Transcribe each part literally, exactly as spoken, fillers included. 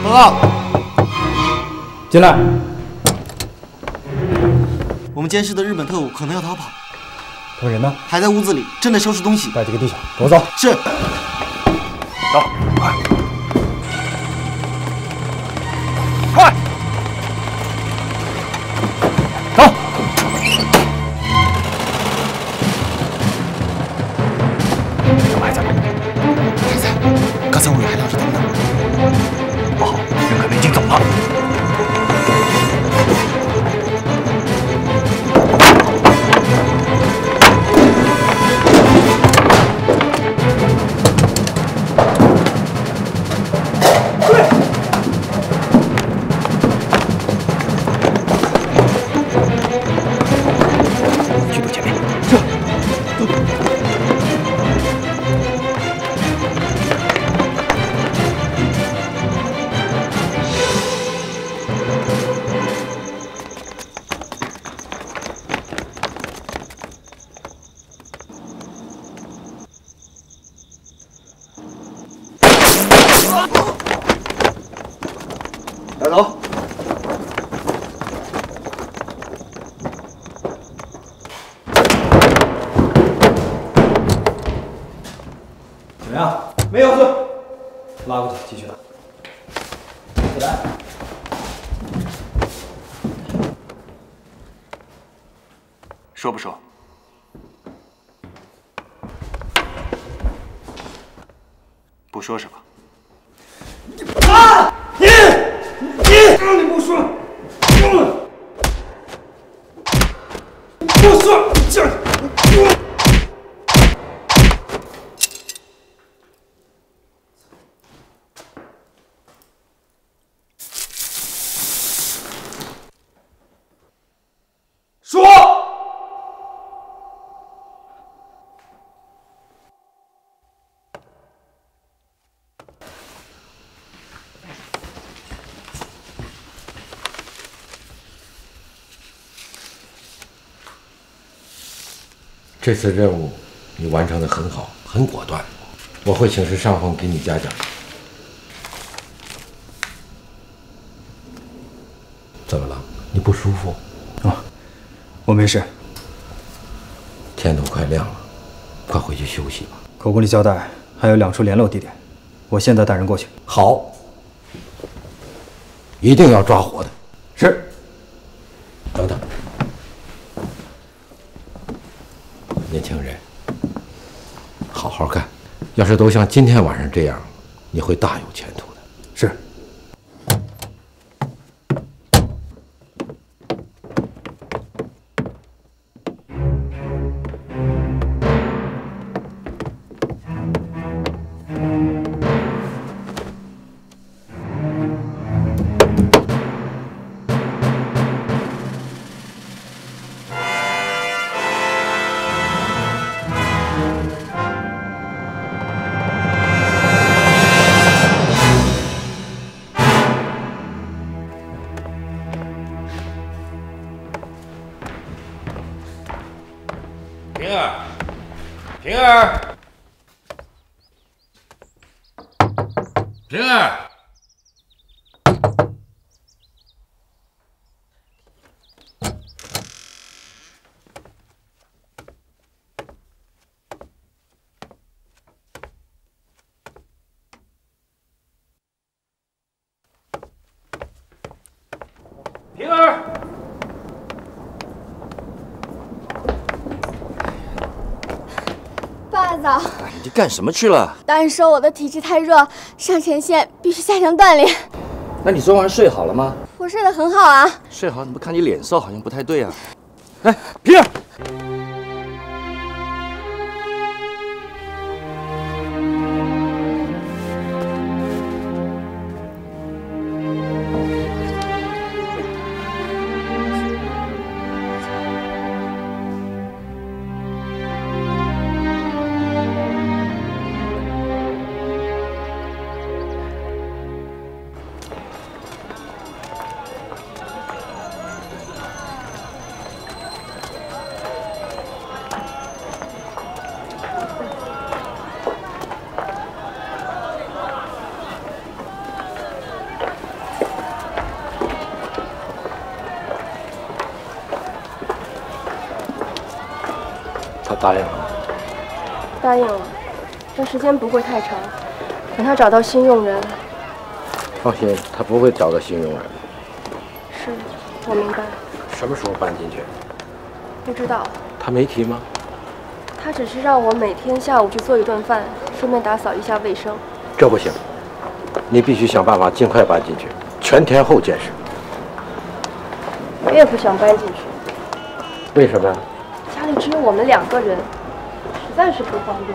报告， 进来。 我们监视的日本特务可能要逃跑。 他们人呢？ 还在屋子里，正在收拾东西。 带几个弟兄，跟我走。 是。 走，快，快，走。他们还在吗？ 还在。刚才我还撂着他们呢。 不好，人可能已经走了。 带走。 怎么样？没有事。拉过去，继续打。起来。 说不说？不说是吧？ 啊！你你你不说，不说，这说。 这次任务你完成的很好，很果断，我会请示上峰给你嘉奖。怎么了？你不舒服？ 哦，我没事。 天都快亮了，快回去休息吧。 口供里交代还有两处联络地点，我现在带人过去。 好，一定要抓活的。 是。 等等。 年轻人，好好干。要是都像今天晚上这样，你会大有前途的。 是。 平儿，平儿，平儿，平儿。 爸子， 哎，你干什么去了？ 导演说我的体质太弱，上前线必须加强锻炼。 那你昨晚睡好了吗？ 我睡得很好啊。 睡好，怎么看你脸色好像不太对啊？哎，平儿。 答应了。 答应了，但时间不会太长，等他找到新用人。 放心，他不会找到新用人。 是，我明白。 什么时候搬进去？ 不知道。 他没提吗？ 他只是让我每天下午去做一顿饭，顺便打扫一下卫生。 这不行，你必须想办法尽快搬进去，全天候监视。 我也不想搬进去。 为什么呀？ 家里只有我们两个人，实在是不方便。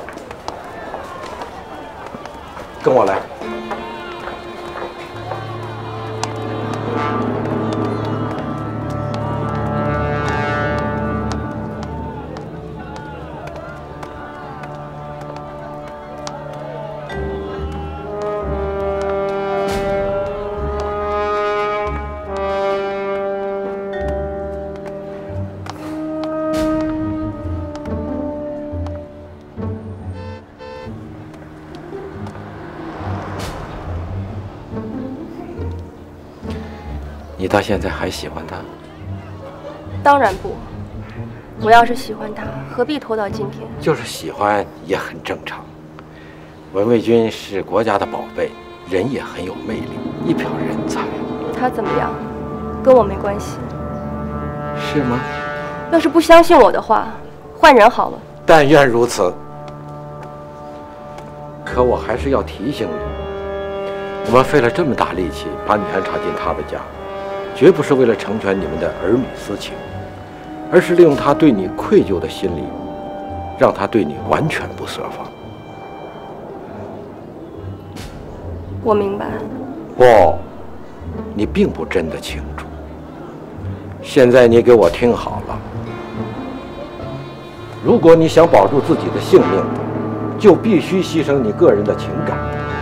跟我来。你到现在还喜欢他？ 当然不。我要是喜欢他，何必拖到今天？ 就是喜欢也很正常。文卫军是国家的宝贝，人也很有魅力，一表人才。 他怎么样，跟我没关系。 是吗？ 要是不相信我的话，换人好了。 但愿如此。可我还是要提醒你，我们费了这么大力气把你安插进他的家，绝不是为了成全你们的儿女私情，而是利用他对你愧疚的心理，让他对你完全不设防。 我明白。 不，你并不真的清楚。现在你给我听好了，如果你想保住自己的性命，就必须牺牲你个人的情感，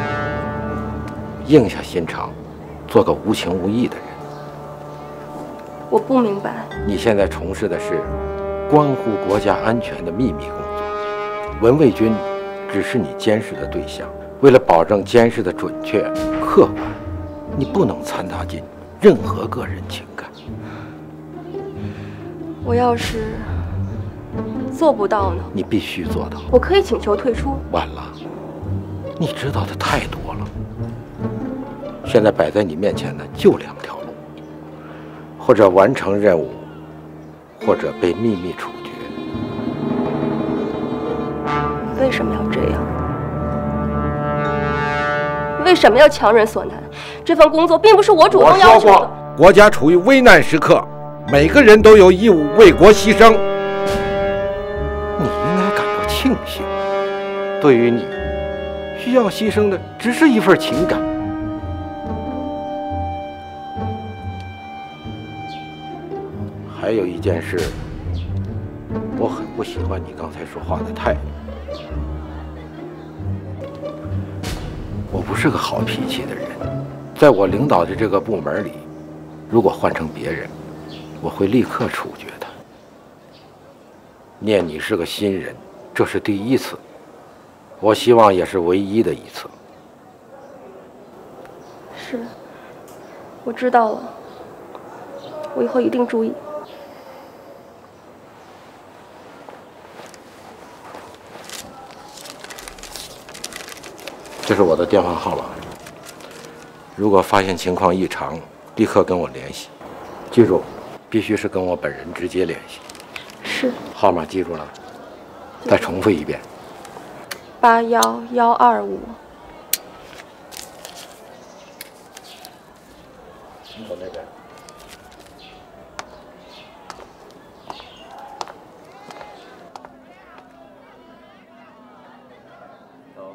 硬下心肠，做个无情无义的人。 我不明白。 你现在从事的是关乎国家安全的秘密工作，文卫军只是你监视的对象。为了保证监视的准确、客观，你不能掺杂进任何个人情感。 我要是做不到呢？ 你必须做到。 我可以请求退出。 晚了，你知道的太多了。现在摆在你面前的就两条路：或者完成任务，或者被秘密处决。 为什么要这样？为什么要强人所难？这份工作并不是我主动要求的。 我说过，国家处于危难时刻，每个人都有义务为国牺牲。你应该感到庆幸，对于你，需要牺牲的只是一份情感。还有一件事，我很不喜欢你刚才说话的态度。我不是个好脾气的人，在我领导的这个部门里，如果换成别人，我会立刻处决他。念你是个新人，这是第一次，我希望也是唯一的一次。 是，我知道了，我以后一定注意。 这是我的电话号码，如果发现情况异常，立刻跟我联系。记住，必须是跟我本人直接联系。 是。 号码记住了？再重复一遍。 八幺幺二五。 你走那边。走。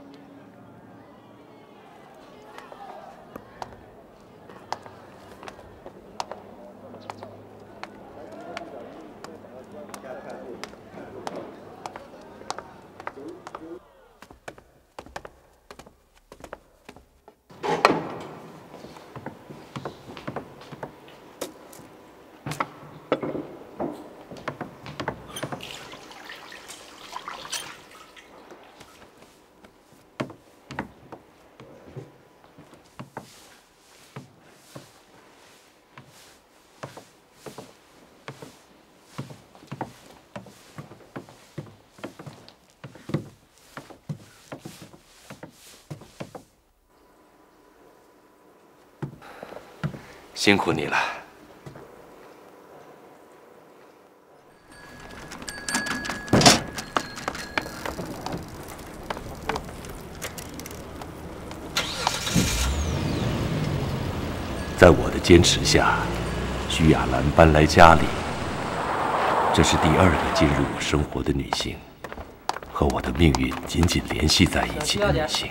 辛苦你了。在我的坚持下，徐亚兰搬来家里。这是第二个进入我生活的女性，和我的命运紧紧联系在一起的女性。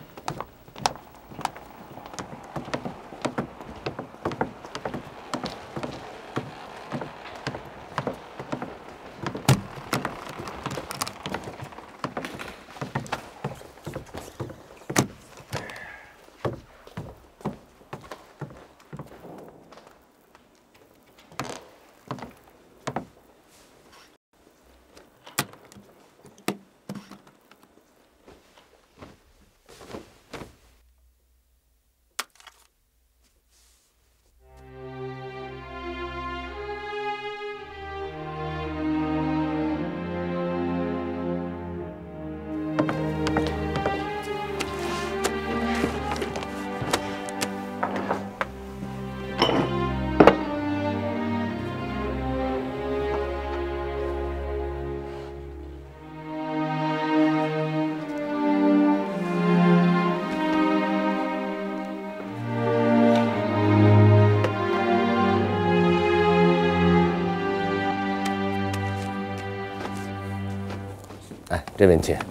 哎，这边请。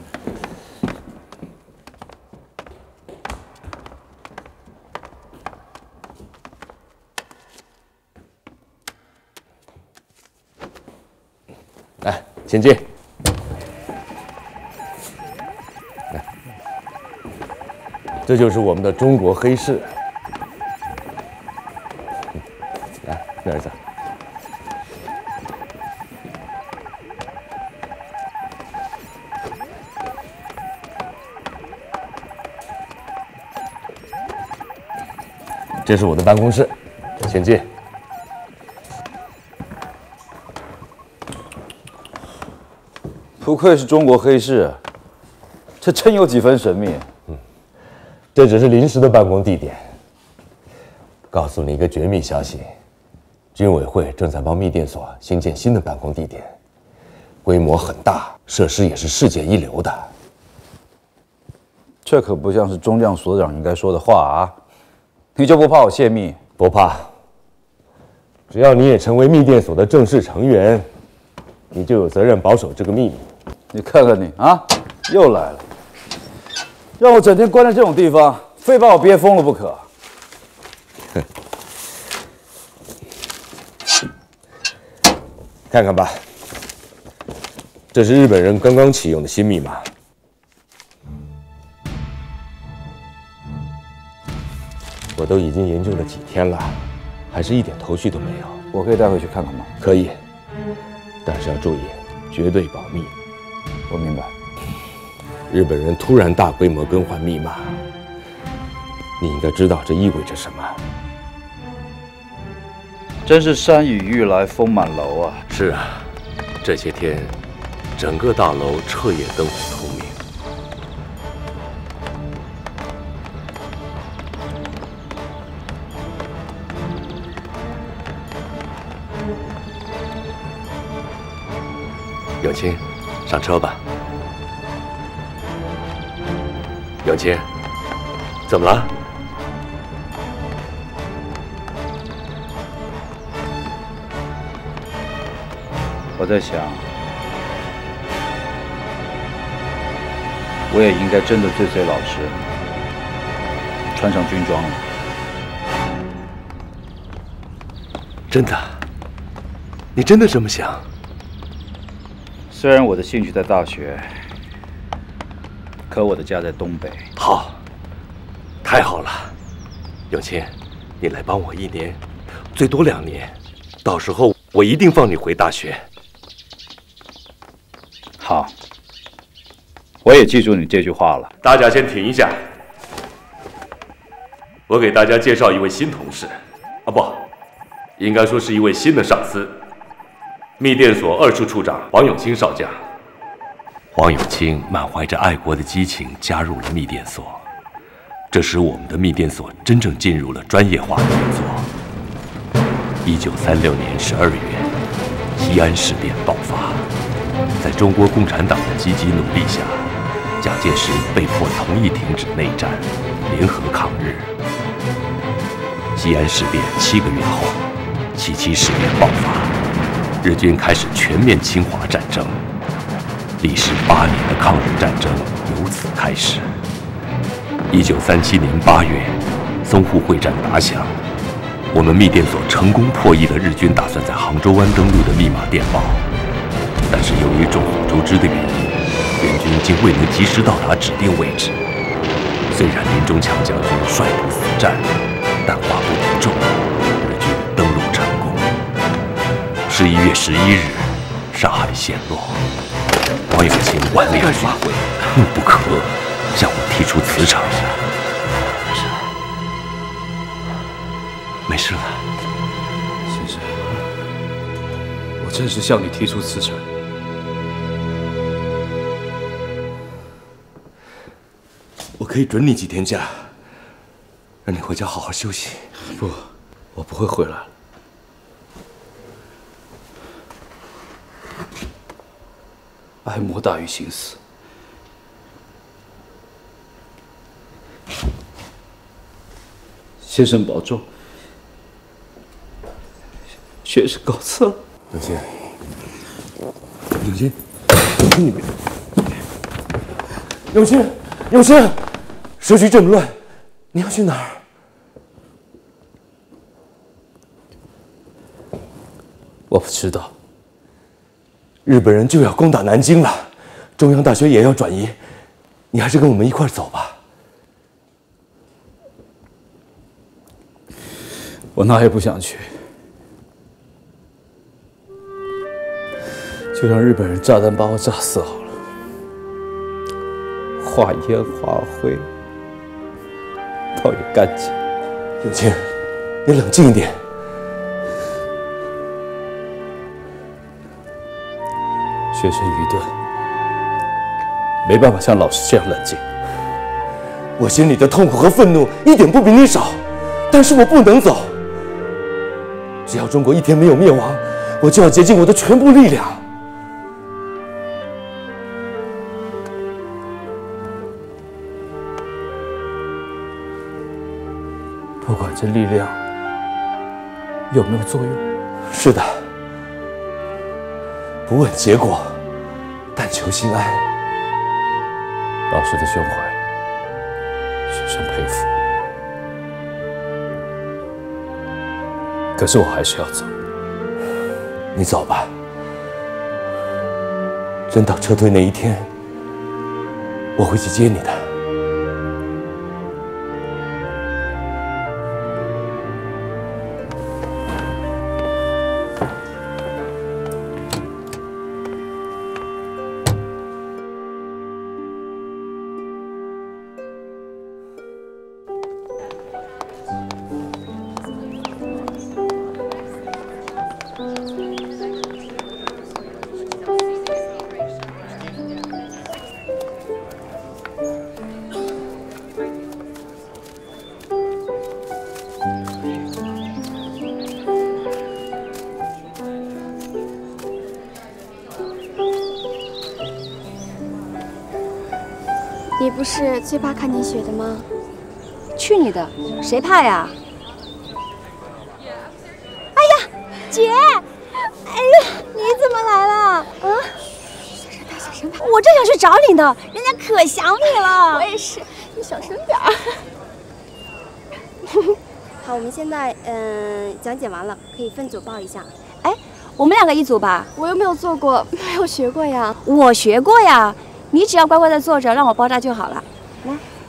来，请进。来，这就是我们的中国黑市。来，那儿走。这是我的办公室，请进。 不愧是中国黑市，这真有几分神秘。 嗯，这只是临时的办公地点。告诉你一个绝密消息，军委会正在帮密电所新建新的办公地点，规模很大，设施也是世界一流的。 这可不像是中将所长应该说的话啊！你就不怕我泄密？ 不怕，只要你也成为密电所的正式成员，你就有责任保守这个秘密。 你看看你啊，又来了，让我整天关在这种地方，非把我憋疯了不可。 看看吧，这是日本人刚刚启用的新密码。我都已经研究了几天了，还是一点头绪都没有。 我可以带回去看看吗？ 可以，但是要注意，绝对保密。 我明白。 日本人突然大规模更换密码，你应该知道这意味着什么。 真是山雨欲来风满楼啊！ 是啊，这些天，整个大楼彻夜灯火通明。永清，上车吧。永清，怎么了？ 我在想，我也应该真的最最老实，穿上军装了。 真的？你真的这么想？ 虽然我的兴趣在大学，可我的家在东北。 好，太好了，永清，你来帮我一年，最多两年，到时候我一定放你回大学。 好，我也记住你这句话了。 大家先停一下，我给大家介绍一位新同事，啊不，应该说是一位新的上司。密电所二处处长王永清少将。王永清满怀着爱国的激情加入了密电所，这使我们的密电所真正进入了专业化的运作。 一九三六年十二月，西安事变爆发。在中国共产党的积极努力下，蒋介石被迫同意停止内战，联合抗日。西安事变七个月后，七七事变爆发，日军开始全面侵华战争。历时八年的抗日战争由此开始。一九三七年八月，淞沪会战打响，我们密电所成功破译了日军打算在杭州湾登陆的密码电报。但是由于众所周知的原因，援军竟未能及时到达指定位置。虽然林中强将军率部死战，但话不敌众，日军登陆成功。十一月十一日，上海陷落，王永庆万力发挥，怒不可遏，向我提出辞呈。 没事， 没事了， 先生，我正式向你提出辞呈。 我可以准你几天假，让你回家好好休息。 不，我不会回来了。爱莫大于心死。先生保重，学生告辞了。 永清，永清，永清，你别，永清，永清，时局这么乱，你要去哪儿？ 我不知道。 日本人就要攻打南京了，中央大学也要转移，你还是跟我们一块儿走吧。 我哪也不想去，就让日本人炸弹把我炸死好了，化烟化灰，倒也干净。 永清，你冷静一点。 学生愚钝，没办法像老师这样冷静。 我心里的痛苦和愤怒一点不比你少，但是我不能走。只要中国一天没有灭亡，我就要竭尽我的全部力量。 不管这力量有没有作用， 是的，不问结果，但求心安。 老师的胸怀，学生佩服。可是我还是要走。 你走吧，真到撤退那一天，我会去接你的。 你不是最怕看见雪的吗？ 去你的，谁怕呀？ 哎呀，姐！哎呀，你怎么来了？啊？小声点，小声点！ 我正想去找你呢，人家可想你了。 我也是，你小声点儿。好，我们现在嗯讲解完了，可以分组报一下。 哎，我们两个一组吧。 我又没有做过，没有学过呀。 我学过呀。你只要乖乖的坐着，让我包扎就好了。来，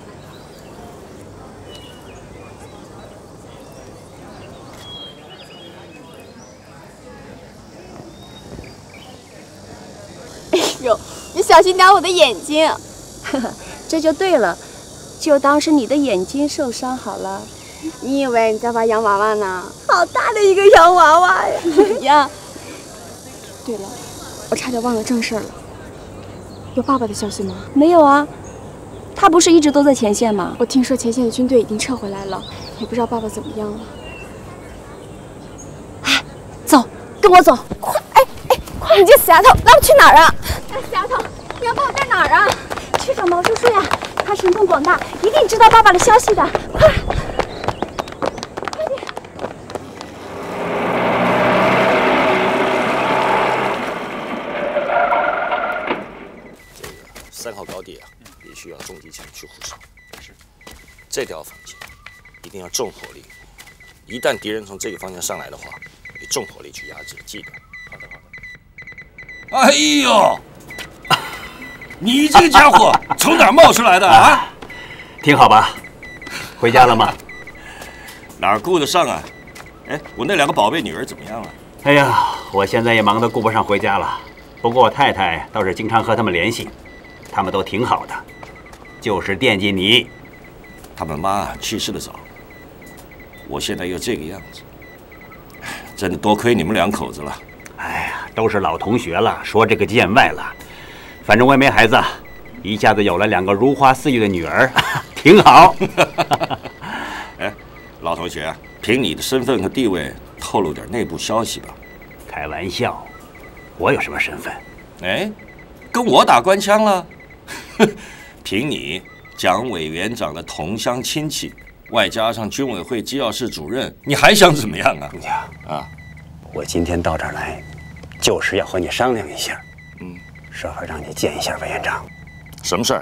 哎呦，你小心点我的眼睛。 呵呵，这就对了，就当是你的眼睛受伤好了。 你以为你在玩洋娃娃呢？ 好大的一个洋娃娃呀！ 呀。对了，我差点忘了正事儿了。有爸爸的消息吗？ 没有啊，他不是一直都在前线吗？ 我听说前线的军队已经撤回来了，也不知道爸爸怎么样了。 唉， 走，跟我走，快！哎哎，快！你这死丫头，拉我去哪儿啊？哎，死丫头，你要把我带哪儿啊？去找毛叔叔呀，他神通广大，一定知道爸爸的消息的。快！快点！ 这个三号高地啊，必须要重机枪去护守。是。这条防线一定要重火力，一旦敌人从这个方向上来的话，以重火力去压制，记得。好的，好的。哎呦！你这个家伙从哪儿冒出来的啊？ 挺好吧？回家了吗？ 哪儿顾得上啊？哎，我那两个宝贝女儿怎么样了？ 哎呀，我现在也忙得顾不上回家了。不过我太太倒是经常和他们联系，他们都挺好的，就是惦记你。 他们妈去世的早，我现在又这个样子，真的多亏你们两口子了。 哎呀，都是老同学了，说这个见外了。反正我也没孩子，一下子有了两个如花似玉的女儿，挺好。 哎，老同学，凭你的身份和地位，透露点内部消息吧。 开玩笑，我有什么身份？ 哎，跟我打官腔了？凭你蒋委员长的同乡亲戚，外加上军委会机要室主任，你还想怎么样啊？ 呀啊！ 我今天到这儿来，就是要和你商量一下。 嗯。 说好让你见一下委员长。 什么事儿？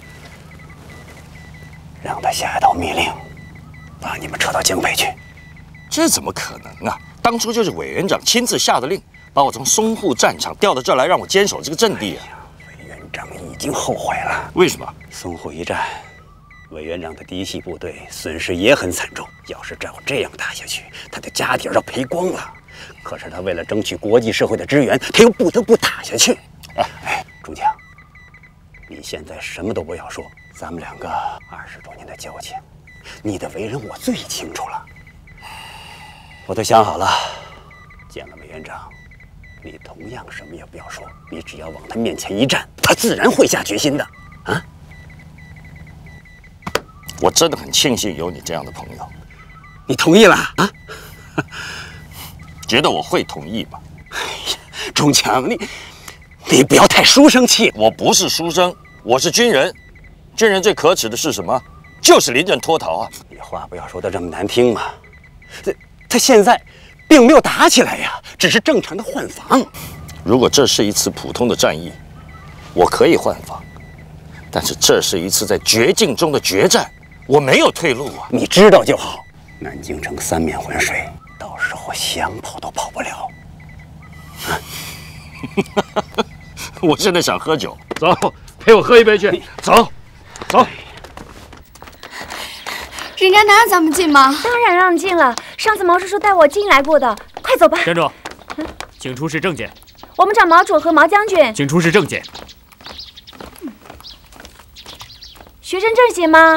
让他下一道密令，把你们撤到警北去。 这怎么可能啊？当初就是委员长亲自下的令，把我从淞沪战场调到这儿来，让我坚守这个阵地啊。 委员长已经后悔了。 为什么？ 淞沪一战，委员长的嫡系部队损失也很惨重。要是照这样打下去，他的家底儿要赔光了。可是他为了争取国际社会的支援，他又不得不打下去。哎哎，中强，你现在什么都不要说，咱们两个二十多年的交情，你的为人我最清楚了。我都想好了，见了委员长，你同样什么也不要说，你只要往他面前一站，他自然会下决心的。啊！ 我真的很庆幸有你这样的朋友。 你同意了啊？ 觉得我会同意吗？ 哎呀，中强，你你不要太书生气。 我不是书生，我是军人。军人最可耻的是什么？就是临阵脱逃啊！ 你话不要说的这么难听嘛。这他现在并没有打起来呀，只是正常的换防。 如果这是一次普通的战役，我可以换防，但是这是一次在绝境中的决战，我没有退路啊！ 你知道就好。南京城三面环水，到时候想跑都跑不了。啊、 我现在想喝酒，走，陪我喝一杯去。走，走。 人家能让咱们进吗？ 当然让进了，上次毛叔叔带我进来过的。快走吧。 站住！请出示证件。 我们找毛主和毛将军。 请出示证件。 学生证行吗？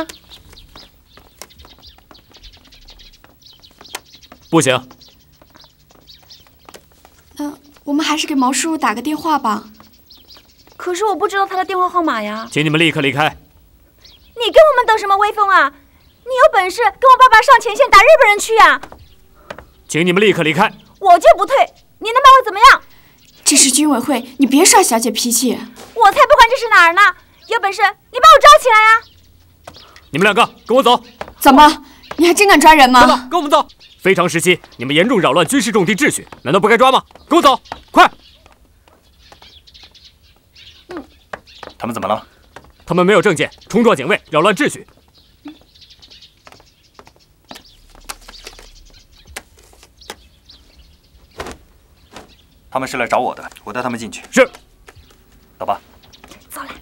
不行。 嗯、呃，我们还是给毛叔叔打个电话吧。 可是我不知道他的电话号码呀。 请你们立刻离开。 你跟我们斗什么威风啊？你有本事跟我爸爸上前线打日本人去呀！ 请你们立刻离开。 我就不退，你能把我怎么样？ 这是军委会，你别耍小姐脾气。 我才不管这是哪儿呢！有本事你把我抓起来呀！ 你们两个跟我走。 怎么？你还真敢抓人吗？ 走吧，跟我们走。非常时期，你们严重扰乱军事重地秩序，难道不该抓吗？跟我走，快！ 嗯，他们怎么了？ 他们没有证件，冲撞警卫，扰乱秩序。 他们是来找我的，我带他们进去。 是， 走吧。 走来。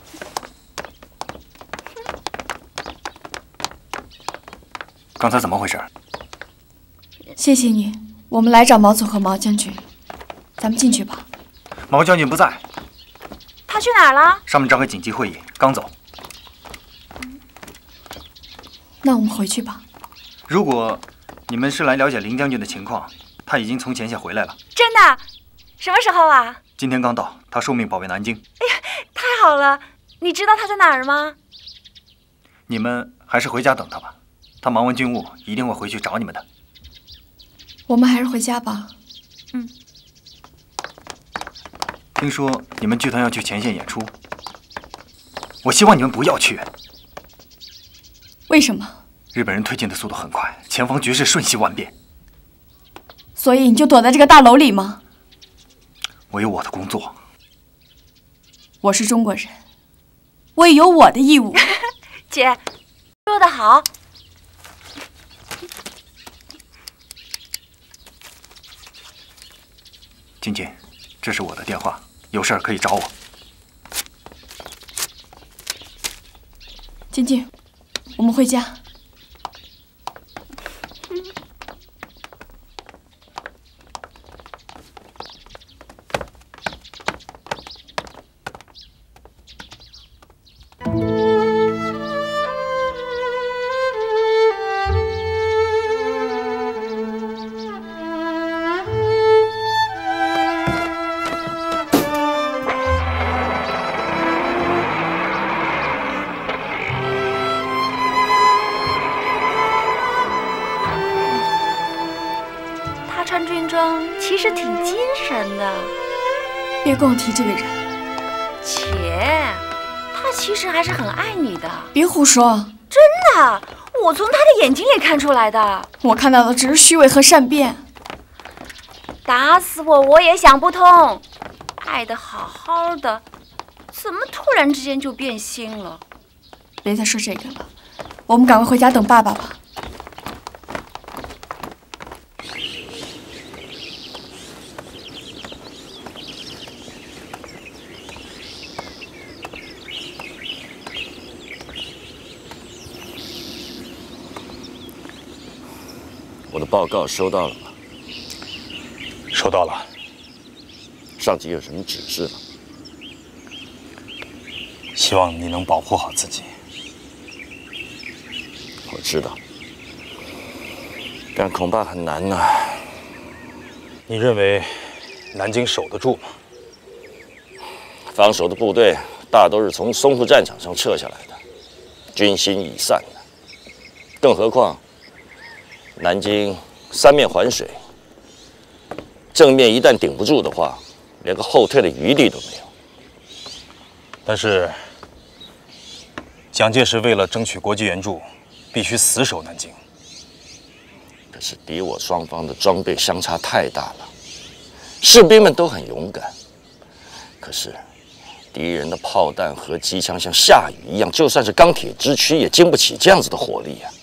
刚才怎么回事？ 谢谢你，我们来找毛总和毛将军，咱们进去吧。 毛将军不在。 他去哪儿了？ 上面召开紧急会议，刚走。 那我们回去吧。 如果你们是来了解林将军的情况，他已经从前线回来了。 真的？什么时候啊？ 今天刚到，他受命保卫南京。 哎呀，太好了！你知道他在哪儿吗？ 你们还是回家等他吧，他忙完军务一定会回去找你们的。 我们还是回家吧。 嗯。 听说你们剧团要去前线演出，我希望你们不要去。 为什么？ 日本人推进的速度很快，前方局势瞬息万变。 所以你就躲在这个大楼里吗？ 我有我的工作。 我是中国人，我也有我的义务。 姐，说得好。 静静，这是我的电话，有事儿可以找我。 静静，我们回家。 穿军装其实挺精神的。 别跟我提这个人。 姐，他其实还是很爱你的。 别胡说。 真的，我从他的眼睛里看出来的。 我看到的只是虚伪和善变。 打死我，我也想不通。爱得好好的，怎么突然之间就变心了？ 别再说这个了，我们赶快回家等爸爸吧。 我的报告收到了吗？ 收到了。 上级有什么指示吗？ 希望你能保护好自己。 我知道，但恐怕很难呐。 你认为南京守得住吗？ 防守的部队大都是从淞沪战场上撤下来的，军心已散的。更何况，南京三面环水，正面一旦顶不住的话，连个后退的余地都没有。 但是，蒋介石为了争取国际援助，必须死守南京。 可是敌我双方的装备相差太大了，士兵们都很勇敢，可是敌人的炮弹和机枪像下雨一样，就算是钢铁之躯也经不起这样子的火力啊！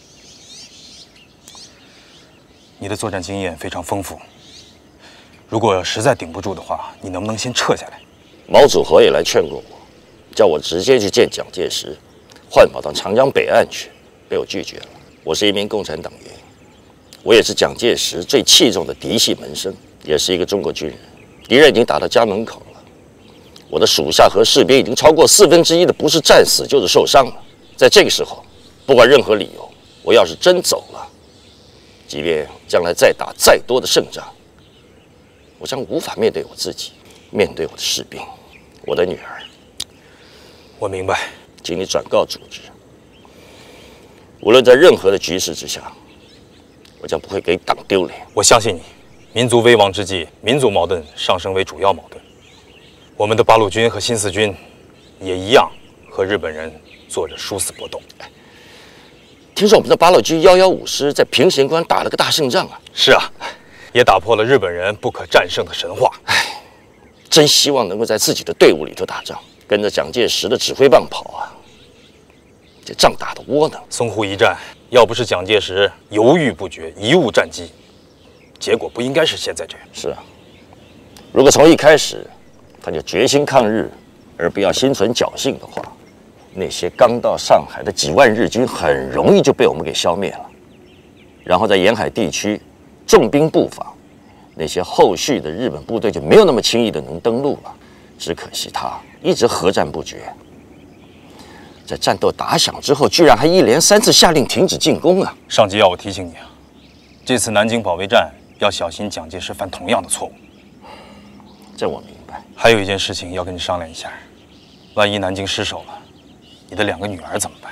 你的作战经验非常丰富，如果实在顶不住的话，你能不能先撤下来？ 毛祖侯也来劝过我，叫我直接去见蒋介石，换跑到长江北岸去，被我拒绝了。我是一名共产党员，我也是蒋介石最器重的嫡系门生，也是一个中国军人。敌人已经打到家门口了，我的属下和士兵已经超过四分之一的不是战死就是受伤了。在这个时候，不管任何理由，我要是真走了，即便将来再打再多的胜仗，我将无法面对我自己，面对我的士兵，我的女儿。 我明白， 请你转告组织，无论在任何的局势之下，我将不会给党丢脸。 我相信你。民族危亡之际，民族矛盾上升为主要矛盾。我们的八路军和新四军也一样，和日本人做着殊死搏斗。 听说我们的八路军幺幺五师在平型关打了个大胜仗啊！ 是啊，也打破了日本人不可战胜的神话。 唉，真希望能够在自己的队伍里头打仗，跟着蒋介石的指挥棒跑啊！这仗打得窝囊。 淞沪一战，要不是蒋介石犹豫不决，贻误战机，结果不应该是现在这样。 是啊，如果从一开始他就决心抗日，而不要心存侥幸的话，那些刚到上海的几万日军很容易就被我们给消灭了。然后在沿海地区重兵布防，那些后续的日本部队就没有那么轻易的能登陆了。只可惜他一直核战不决，在战斗打响之后，居然还一连三次下令停止进攻啊！ 上级要我提醒你啊，这次南京保卫战要小心蒋介石犯同样的错误。 这我明白。 还有一件事情要跟你商量一下，万一南京失守了，你的两个女儿怎么办？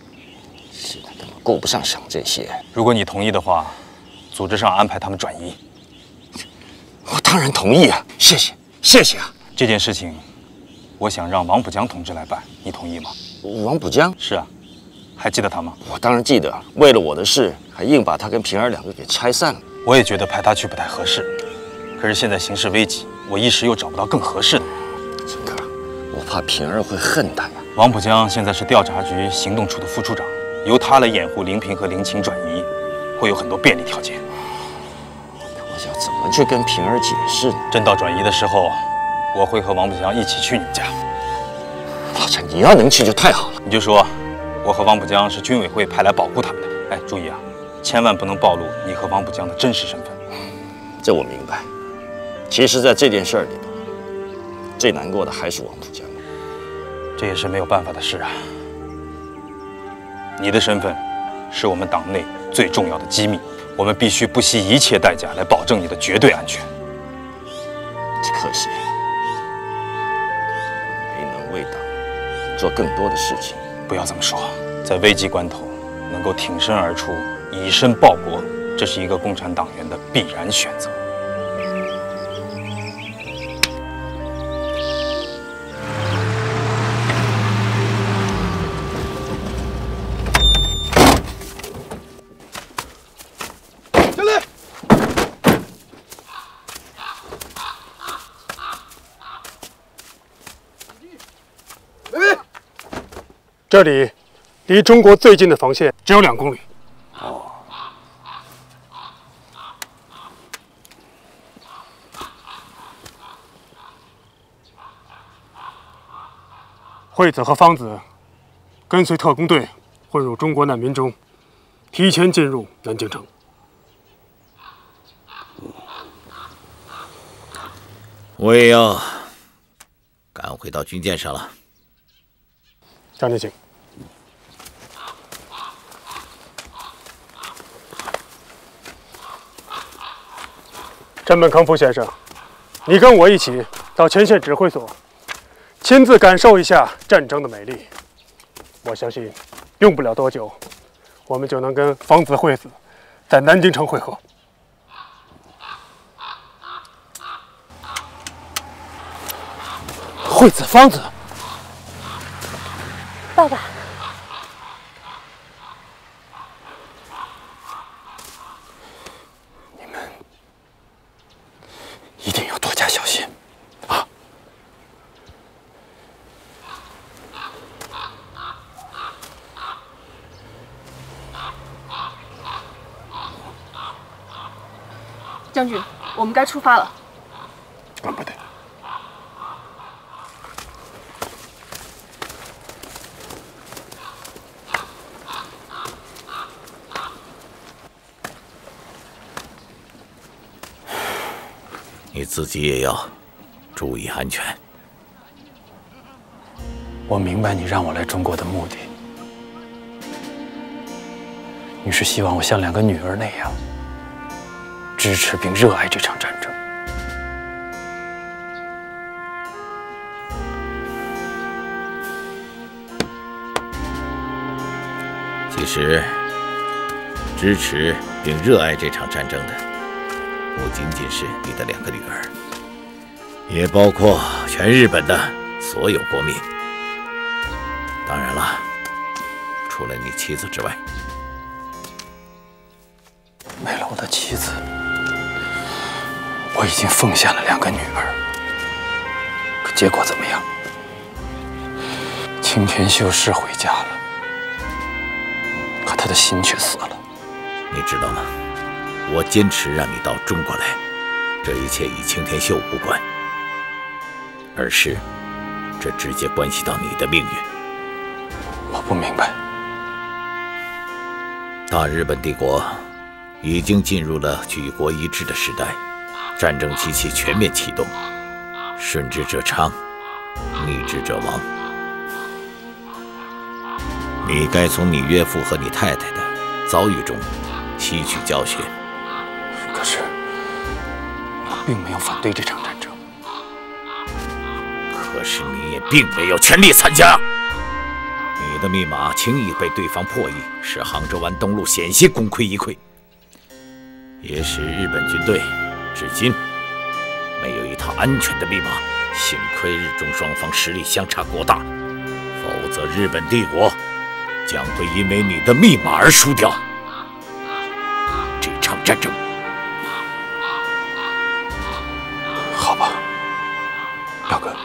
是的，根本顾不上想这些。 如果你同意的话，组织上安排他们转移。 我当然同意啊！谢谢，谢谢啊！ 这件事情，我想让王浦江同志来办，你同意吗？ 王浦江？ 是啊，还记得他吗？ 我当然记得，为了我的事，还硬把他跟平儿两个给拆散了。 我也觉得派他去不太合适，可是现在形势危急，我一时又找不到更合适的人。 陈哥，我怕平儿会恨他呀。 王浦江现在是调查局行动处的副处长，由他来掩护林平和林晴转移，会有很多便利条件。 我想怎么去跟平儿解释呢？ 真到转移的时候，我会和王浦江一起去你们家。 老陈，你要能去就太好了。 你就说，我和王浦江是军委会派来保护他们的。哎，注意啊，千万不能暴露你和王浦江的真实身份。 这我明白。其实，在这件事里头，最难过的还是王浦江。 这也是没有办法的事啊。你的身份是我们党内最重要的机密，我们必须不惜一切代价来保证你的绝对安全。 可惜，没能为党做更多的事情。 不要这么说，在危急关头能够挺身而出，以身报国，这是一个共产党员的必然选择。 这里离中国最近的防线只有两公里。 哦。 惠子和芳子跟随特工队混入中国难民中，提前进入南京城。 我也要赶回到军舰上了。 将军请。陈本康夫先生，你跟我一起到前线指挥所，亲自感受一下战争的美丽。我相信，用不了多久，我们就能跟芳子、惠子在南京城会合。惠子、芳子。 爸爸， 你们一定要多加小心啊！ 将军，我们该出发了。 啊，不对。 你自己也要注意安全。 我明白你让我来中国的目的，你是希望我像两个女儿那样支持并热爱这场战争。 其实，支持并热爱这场战争的，不仅仅是你的两个女儿，也包括全日本的所有国民。当然了，除了你妻子之外。 为了我的妻子，我已经奉献了两个女儿。可结果怎么样？清田秀是回家了，可他的心却死了。 你知道吗？我坚持让你到中国来，这一切与清田秀无关，而是这直接关系到你的命运。 我不明白。 大日本帝国已经进入了举国一致的时代，战争机器全面启动，顺之者昌，逆之者亡。你该从你岳父和你太太的遭遇中吸取教训。 可是，我并没有反对这场战争。 可是你也并没有权利参加。你的密码轻易被对方破译，使杭州湾东路险些功亏一篑，也使日本军队至今他安全的密码。幸亏日中双方实力相差过大，否则日本帝国将会因为你的密码而输掉这场战争。 好吧，表哥，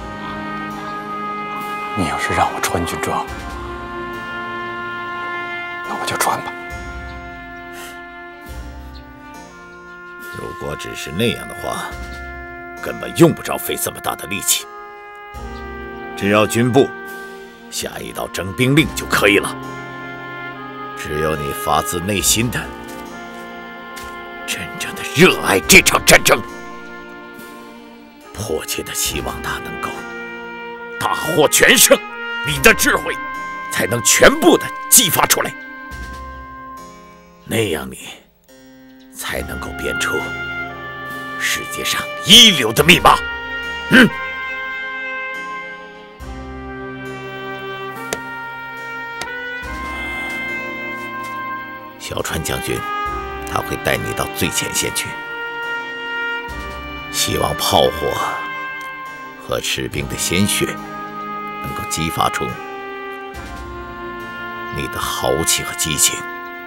你要是让我穿军装，那我就穿吧。 如果只是那样的话，根本用不着费这么大的力气，只要军部下一道征兵令就可以了。只有你发自内心的、真正的热爱这场战争，迫切的希望他能够大获全胜，你的智慧才能全部的激发出来，那样你才能够编出世界上一流的密码。嗯，小川将军他会带你到最前线去，希望炮火和士兵的鲜血能够激发出你的豪气和激情。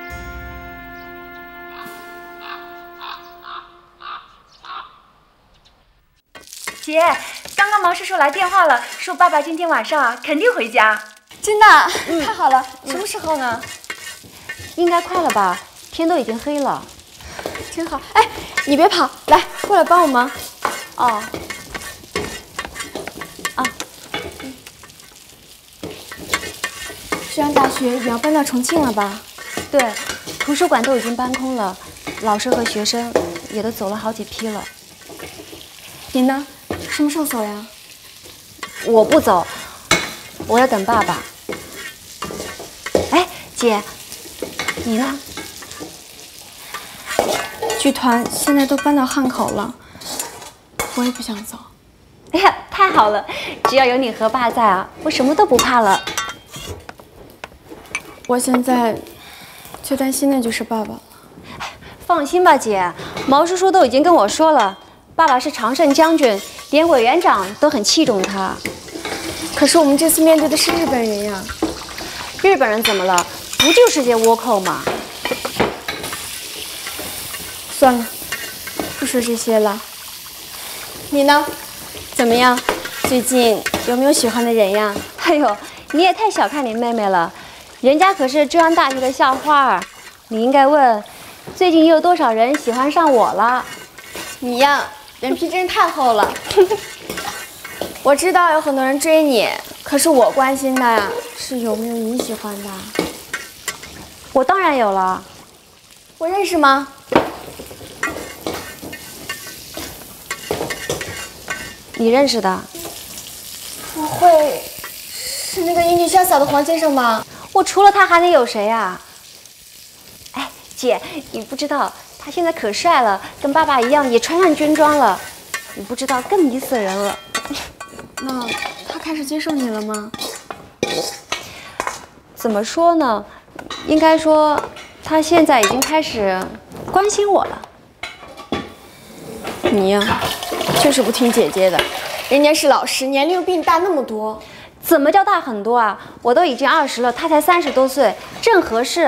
姐，刚刚毛师叔来电话了，说爸爸今天晚上肯定回家。 真的？嗯，太好了。什么时候呢？ 应该快了吧，天都已经黑了。 真好。哎，你别跑，来过来帮我忙。 哦。啊。 师范大学也要搬到重庆了吧？ 对，图书馆都已经搬空了，老师和学生也都走了好几批了。 你呢？什么时候走呀？ 我不走，我要等爸爸。哎，姐，你呢？ 剧团现在都搬到汉口了，我也不想走。 哎呀，太好了！只要有你和爸在啊，我什么都不怕了。 我现在最担心的就是爸爸了。 放心吧，姐，毛叔叔都已经跟我说了。爸爸是常胜将军，连委员长都很器重他。 可是我们这次面对的是日本人呀！ 日本人怎么了？不就是些倭寇吗？ 算了，不说这些了。你呢？怎么样？最近有没有喜欢的人呀？ 哎呦，你也太小看你妹妹了，人家可是中央大学的校花。你应该问，最近又有多少人喜欢上我了？ 你呀，脸皮真是太厚了。我知道有很多人追你，可是我关心的呀是有没有你喜欢的。 我当然有了。 我认识吗？ 你认识的？ 不会是那个英俊潇洒的黄先生吧？ 我除了他还能有谁呀？哎，姐，你不知道他现在可帅了，跟爸爸一样也穿上军装了。你不知道更迷死人了。 那他开始接受你了吗？ 怎么说呢？应该说他现在已经开始关心我了。 你呀，就是不听姐姐的，人家是老师，年龄又比你大那么多。 怎么叫大很多啊？我都已经二十了，他才三十多岁，正合适。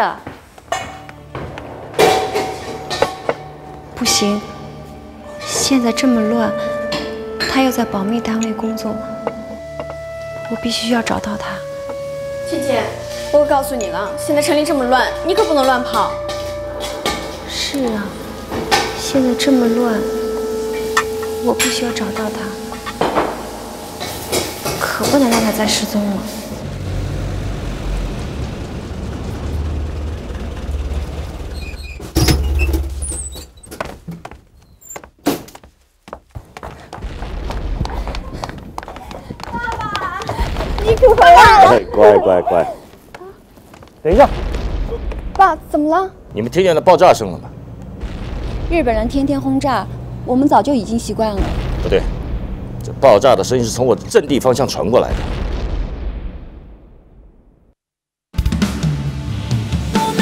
不行，现在这么乱，他又在保密单位工作，我必须要找到他。 姐姐，我告诉你了，现在城里这么乱，你可不能乱跑。 是啊，现在这么乱，我必须要找到他，可不能让他再失踪了。 你可回来了！ 乖乖乖， 等一下， 爸，怎么了？ 你们听见了爆炸声了吗？ 日本人天天轰炸，我们早就已经习惯了。 不对，这爆炸的声音是从我的阵地方向传过来的。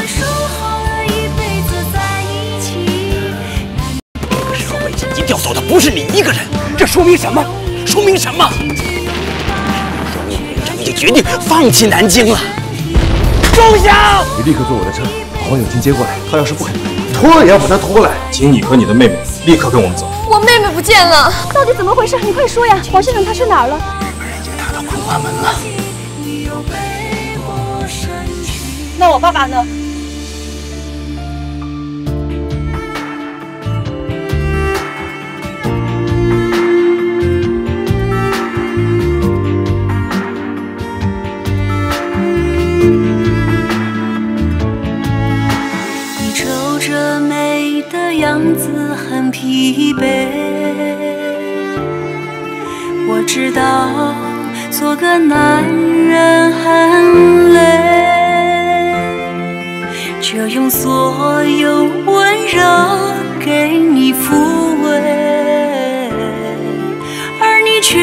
这个时候我已经调走他。 不是你一个人，这说明什么？说明什么？说明委员长已经决定放弃南京了。周晓， 你立刻坐我的车，把黄永清接过来。他要是不肯拖了，也要把他拖过来。 请你和你的妹妹立刻跟我们走。 我妹妹不见了， 到底怎么回事？你快说呀！黄先生他去哪儿了？ 人家他到坤华门了。 那我爸爸呢？ 你皱着眉的样子很疲惫，我知道做个男人很累。就用所有温柔给你抚慰，而你却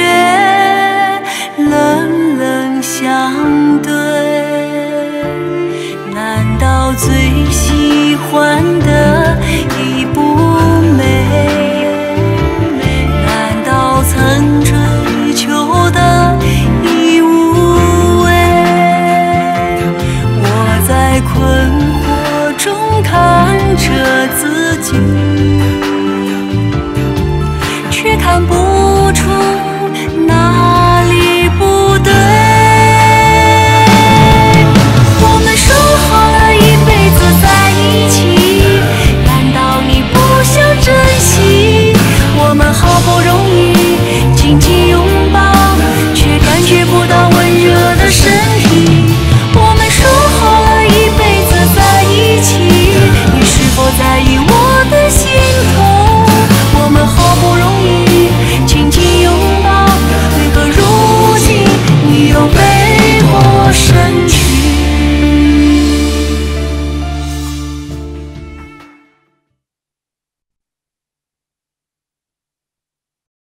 冷冷相对。难道最喜欢的已不美？难道曾追求的已无味？我在困中看着自己，却看不